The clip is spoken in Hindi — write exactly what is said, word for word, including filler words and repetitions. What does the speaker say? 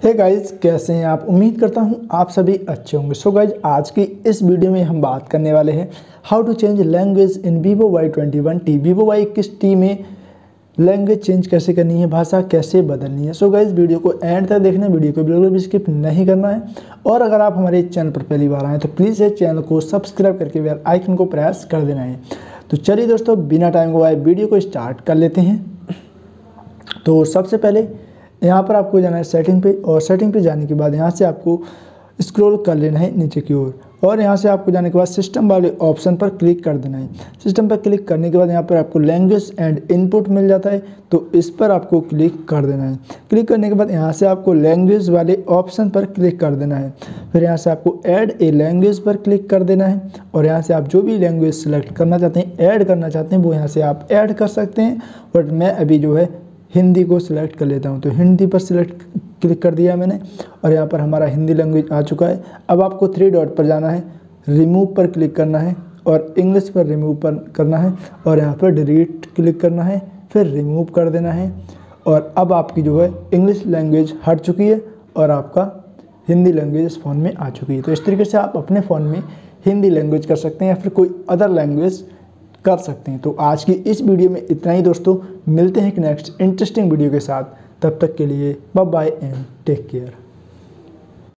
हे गाइज, कैसे हैं आप। उम्मीद करता हूं आप सभी अच्छे होंगे। सो गाइज, आज की इस वीडियो में हम बात करने वाले हैं how to change language in Vivo Y twenty one T. Vivo Y इक्कीस टी में लैंग्वेज चेंज कैसे करनी है, भाषा कैसे बदलनी है। सो गाइज, वीडियो को एंड तक देखना, वीडियो को बिल्कुल भी स्किप नहीं करना है। और अगर आप हमारे चैनल पर पहली बार आए तो प्लीज़ इस चैनल को सब्सक्राइब करके बेल आइकन को प्रेस कर देना है। तो चलिए दोस्तों, बिना टाइम गवाए वीडियो को स्टार्ट कर लेते हैं। तो सबसे पहले यहाँ पर आपको जाना है सेटिंग पे, और सेटिंग पे जाने के बाद यहाँ से आपको स्क्रॉल कर लेना है नीचे की ओर, और यहाँ से आपको जाने के बाद सिस्टम वाले ऑप्शन पर क्लिक कर देना है। सिस्टम पर क्लिक करने के बाद यहाँ पर आपको लैंग्वेज एंड इनपुट मिल जाता है, तो इस पर आपको क्लिक कर देना है। क्लिक करने के बाद यहाँ से आपको लैंग्वेज वाले ऑप्शन पर क्लिक कर देना है। फिर यहाँ से आपको ऐड ए लैंग्वेज पर क्लिक कर देना है, और यहाँ से आप जो भी लैंग्वेज सेलेक्ट करना चाहते हैं, ऐड करना चाहते हैं, वो यहाँ से आप ऐड कर सकते हैं। बट मैं अभी जो है हिंदी को सिलेक्ट कर लेता हूं, तो हिंदी पर सिलेक्ट क्लिक कर दिया मैंने, और यहाँ पर हमारा हिंदी लैंग्वेज आ चुका है। अब आपको थ्री डॉट पर जाना है, रिमूव पर क्लिक करना है, और इंग्लिश पर रिमूव पर करना है, और यहाँ पर डिलीट क्लिक करना है, फिर रिमूव कर देना है। और अब आपकी जो है इंग्लिश लैंग्वेज हट चुकी है और आपका हिंदी लैंग्वेज इस फ़ोन में आ चुकी है। तो इस तरीके से आप अपने फ़ोन में हिंदी लैंग्वेज कर सकते हैं या फिर कोई अदर लैंग्वेज कर सकते हैं। तो आज की इस वीडियो में इतना ही दोस्तों, मिलते हैं एक नेक्स्ट इंटरेस्टिंग वीडियो के साथ। तब तक के लिए bye bye and take care.